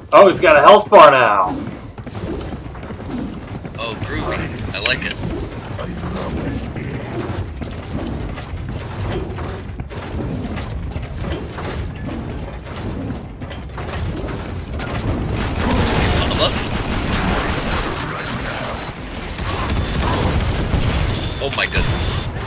Oh, he's got a health bar now. Oh, groovy. I like it. One of us. Oh my goodness.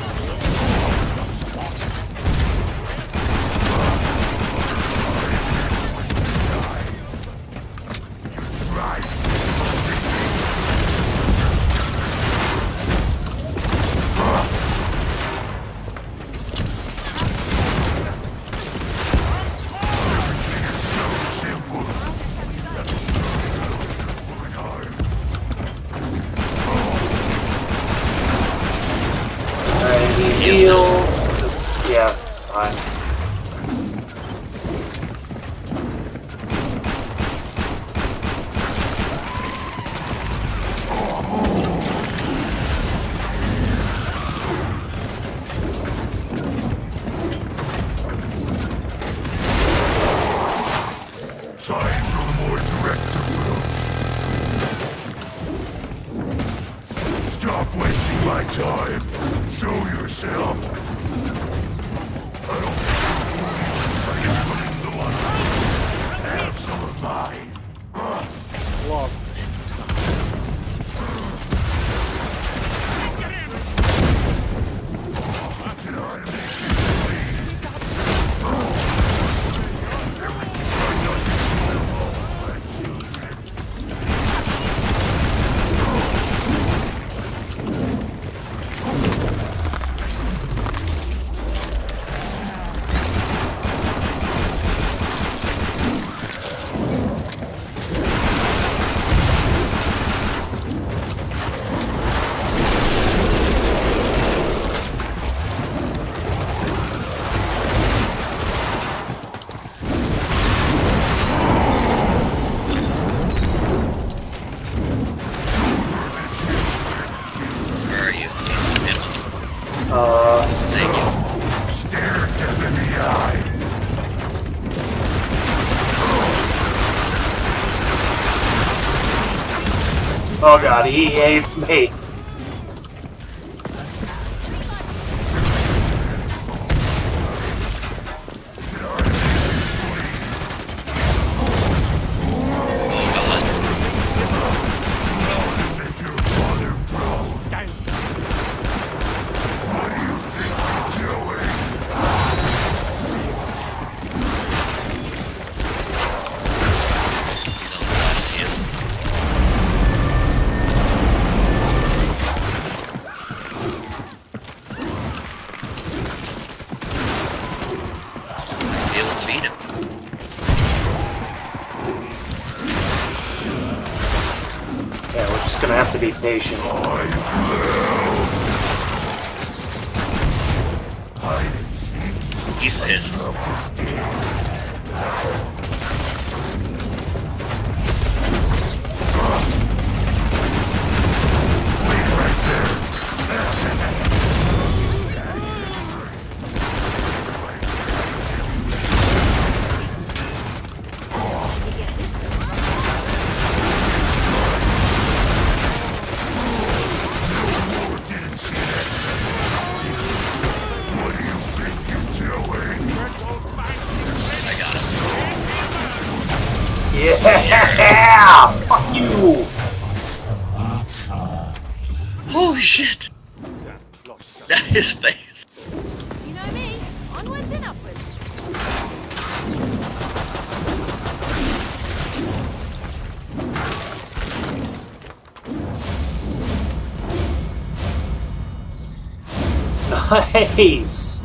Heals. Yeah, it's fine. Time for a more direct approach. Stop wasting my time. Show yourself. I don't think the one. Have some of mine. Love. Can I make you bleed? Thank you. Stare death in the eye. Oh god, he hates me. Yeah, we're just gonna have to be patient. He's pissed. Yeah! Fuck you! Holy shit! That is face. You know me. Onwards and upwards. Nice!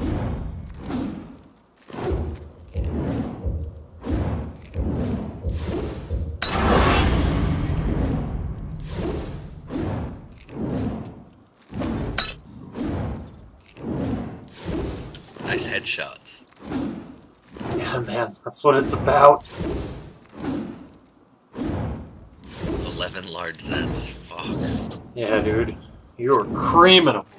Nice headshots. Yeah, man, that's what it's about. 11 large Zeds. Fuck. Yeah, dude. You were creaming them.